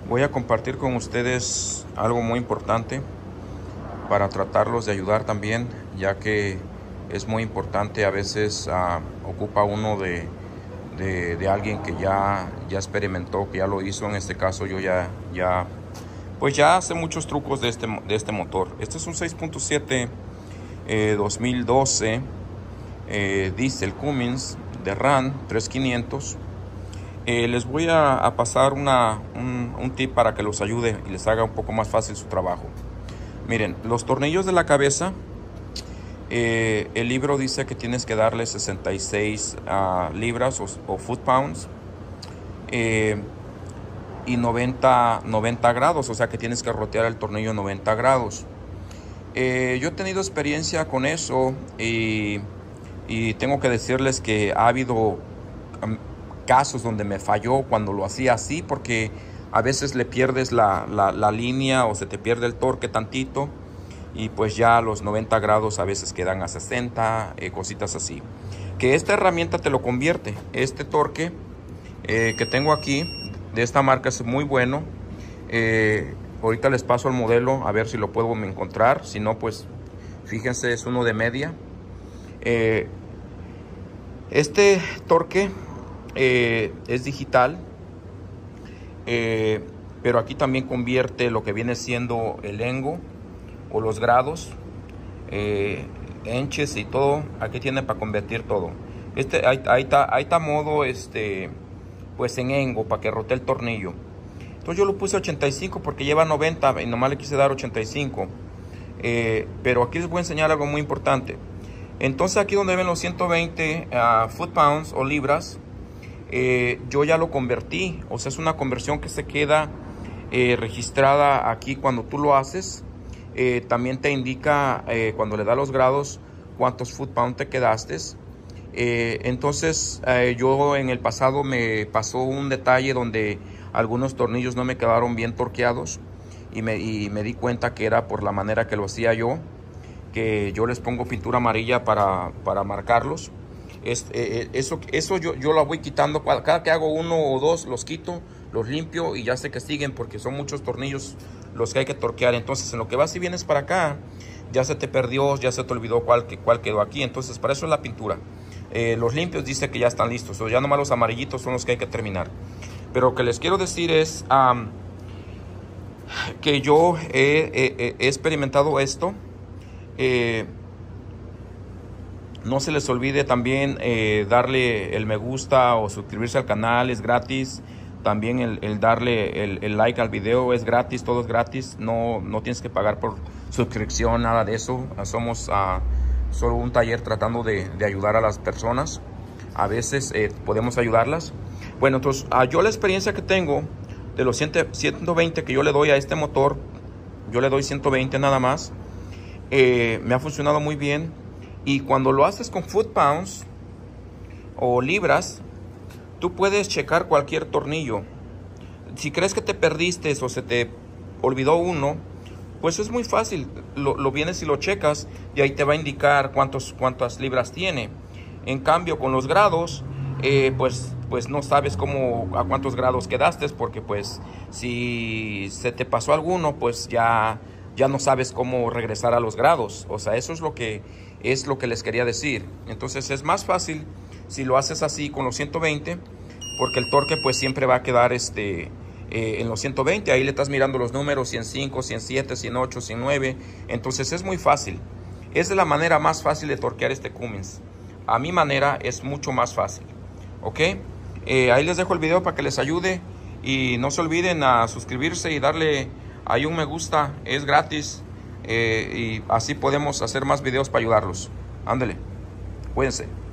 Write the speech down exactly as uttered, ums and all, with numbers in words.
Voy a compartir con ustedes algo muy importante para tratarlos de ayudar también, ya que es muy importante. A veces uh, ocupa uno de, de, de alguien que ya, ya experimentó, que ya lo hizo. En este caso yo ya, ya pues ya hace muchos trucos de este, de este motor. Este es un seis punto siete eh, dos mil doce eh, Diesel Cummins de RAM tres mil quinientos. Eh, les voy a, a pasar una, un, un tip para que los ayude y les haga un poco más fácil su trabajo. Miren, los tornillos de la cabeza, eh, el libro dice que tienes que darle sesenta y seis uh, libras o, o foot pounds eh, y noventa, noventa grados, o sea que tienes que rotear el tornillo noventa grados. Eh, yo he tenido experiencia con eso y, y tengo que decirles que ha habido um, casos donde me falló cuando lo hacía así, porque a veces le pierdes la, la, la línea o se te pierde el torque tantito y pues ya los noventa grados a veces quedan a sesenta, eh, cositas así. Que esta herramienta te lo convierte. Este torque eh, que tengo aquí de esta marca es muy bueno. Eh, ahorita les paso el modelo a ver si lo puedo encontrar. Si no, pues fíjense, es uno de media. Eh, este torque Eh, es digital, eh, pero aquí también convierte lo que viene siendo el engo o los grados, eh, enches y todo. Aquí tiene para convertir todo. Este ahí, ahí está, ahí está modo este pues en engo para que rotee el tornillo. Entonces yo lo puse a ochenta y cinco porque lleva noventa y nomás le quise dar ochenta y cinco. Eh, pero aquí les voy a enseñar algo muy importante. Entonces aquí donde ven los ciento veinte uh, foot pounds o libras, Eh, yo ya lo convertí. O sea, es una conversión que se queda eh, registrada aquí cuando tú lo haces. Eh, también te indica eh, cuando le da los grados cuántos foot pound te quedaste. Eh, entonces eh, yo en el pasado me pasó un detalle donde algunos tornillos no me quedaron bien torqueados y me, y me di cuenta que era por la manera que lo hacía yo, que yo les pongo pintura amarilla para, para marcarlos. Es, eh, eso eso yo, yo lo voy quitando cada que hago uno o dos, los quito, los limpio y ya sé que siguen, porque son muchos tornillos los que hay que torquear. Entonces en lo que vas y vienes para acá ya se te perdió, ya se te olvidó cuál, cuál quedó aquí. Entonces para eso es la pintura. Eh, los limpios dice que ya están listos, o ya nomás los amarillitos son los que hay que terminar. Pero lo que les quiero decir es um, que yo he, he, he experimentado esto. eh, No se les olvide también eh, darle el me gusta o suscribirse al canal, es gratis. También el, el darle el, el like al video es gratis, todo es gratis. No, no tienes que pagar por suscripción, nada de eso. Somos uh, solo un taller tratando de, de ayudar a las personas. A veces eh, podemos ayudarlas. Bueno, entonces uh, yo la experiencia que tengo de los ciento veinte que yo le doy a este motor, yo le doy ciento veinte nada más. Eh, me ha funcionado muy bien. Y cuando lo haces con foot pounds o libras, tú puedes checar cualquier tornillo. Si crees que te perdiste o se te olvidó uno, pues es muy fácil. Lo, lo vienes y lo checas y ahí te va a indicar cuántos, cuántas libras tiene. En cambio, con los grados, eh, pues, pues no sabes cómo, a cuántos grados quedaste, porque pues si se te pasó alguno, pues ya... ya no sabes cómo regresar a los grados. O sea, eso es lo que es lo que les quería decir. Entonces es más fácil si lo haces así con los ciento veinte, porque el torque pues siempre va a quedar este eh, en los ciento veinte. Ahí le estás mirando los números: ciento cinco, ciento siete, ciento ocho, ciento nueve. Entonces es muy fácil. Es de la manera más fácil de torquear este Cummins. A mi manera es mucho más fácil. ¿Ok? Eh, ahí les dejo el video para que les ayude. Y no se olviden a suscribirse y darle ahí un me gusta, es gratis. Eh, y así podemos hacer más videos para ayudarlos. Ándale, cuídense.